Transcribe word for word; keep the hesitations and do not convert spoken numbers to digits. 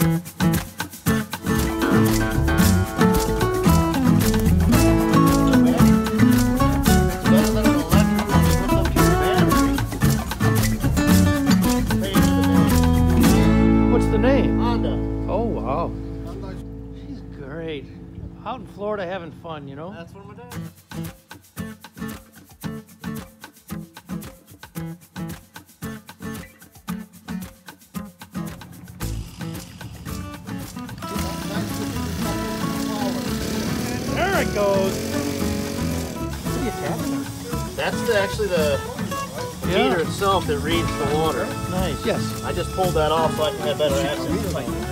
What's the name? Honda. Oh, wow. She's great. Out in Florida having fun, you know? That's what my dad. There it goes. What are you tapping on? That's the, actually the Yeah. meter itself that reads the water. Nice. Yes. I just pulled that off so I can have better access.